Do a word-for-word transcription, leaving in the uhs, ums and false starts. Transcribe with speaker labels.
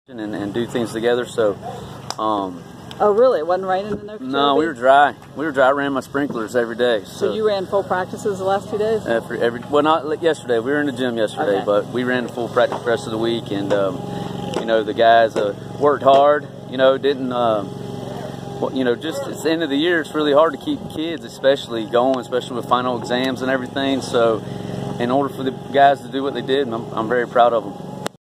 Speaker 1: and, and do things together. So, um,
Speaker 2: oh really? It wasn't raining in there?
Speaker 1: No, we were dry. We were dry. I ran my sprinklers every day. So,
Speaker 2: so you ran full practices the last two days?
Speaker 1: Every, every well, not yesterday. We were in the gym yesterday,
Speaker 2: okay.
Speaker 1: but we ran the full practice the rest of the week. And um, you know, the guys uh, worked hard. You know, didn't. Um, well, you know, just it's the end of the year. It's really hard to keep kids, especially going, especially with final exams and everything. So, in order for the guys to do what they did, I'm, I'm very proud of them.